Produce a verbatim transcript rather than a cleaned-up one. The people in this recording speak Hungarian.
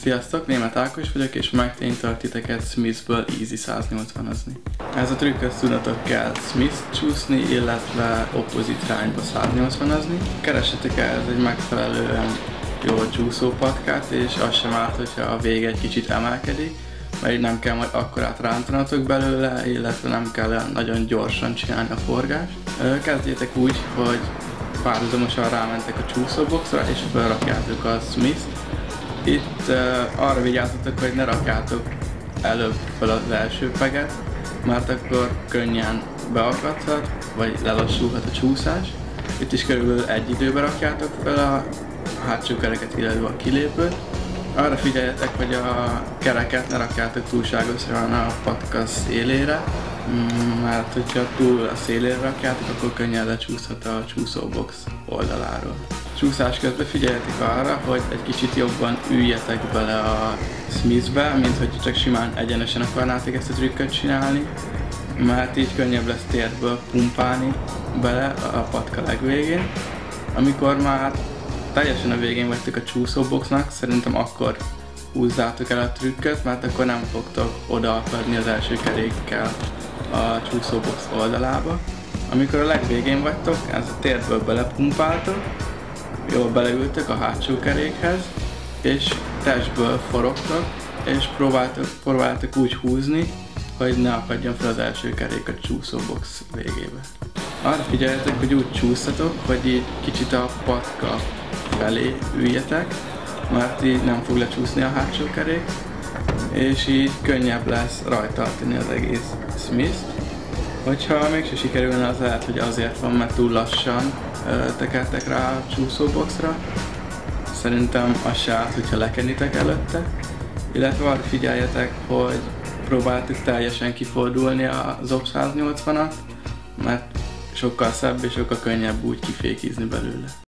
Sziasztok, Németh Ákos vagyok, és megtanítalak titeket Smithből easy száznyolcvanozni. Ez a trükköt tudnotok kell Smith csúszni, illetve opposite irányba száznyolcvanozni. Keressetek el egy megfelelően jó csúszópatkát, és az sem árt, hogyha a vége egy kicsit emelkedik, mert így nem kell majd akkorát rántanatok belőle, illetve nem kell nagyon gyorsan csinálni a forgást. Kezdjétek úgy, hogy párhuzamosan rámentek a csúszóboxra, és felrakjátok a Smith-t. Itt uh, arra vigyázzatok, hogy ne rakjátok előbb fel az első peget, mert akkor könnyen beakadhat, vagy lelassulhat a csúszás. Itt is körülbelül egy időben rakjátok fel a hátsó kereket, illetve a kilépőt. Arra figyeljetek, hogy a kereket ne rakjátok túlságosan a patka szélére, mert hogyha túl a szélére rakjátok, akkor könnyen lecsúszhat a csúszóbox oldaláról. Csúszás közben figyeljetek arra, hogy egy kicsit jobban üljetek bele a Smithbe, mint hogy csak simán egyenesen akarnátok ezt a trükköt csinálni, mert így könnyebb lesz térből pumpálni bele a patka legvégén. Amikor már teljesen a végén vagytok a csúszóboxnak, szerintem akkor húzzátok el a trükköt, mert akkor nem fogtok odaakadni az első kerékkel a csúszóbox oldalába. Amikor a legvégén vagytok, ez a térből belepumpáltok, jól beleültök a hátsó kerékhez, és testből forogtok, és próbáltok, próbáltok úgy húzni, hogy ne akadjon fel az első kerék a csúszóbox végébe. Arra figyeljetek, hogy úgy csúsztatok, hogy így kicsit a patka felé üljetek, mert így nem fog lecsúszni a hátsó kerék, és így könnyebb lesz rajtartani az egész Smith. Hogyha mégse sikerülne, az lehet, hogy azért van, mert túl lassan tekertek rá a csúszóboxra. Szerintem az se árt, hogyha lekenitek előtte. Illetve arra figyeljetek, hogy próbáljátok teljesen kifordulni az op száznyolcvanat, mert sokkal szebb és sokkal könnyebb úgy kifékizni belőle.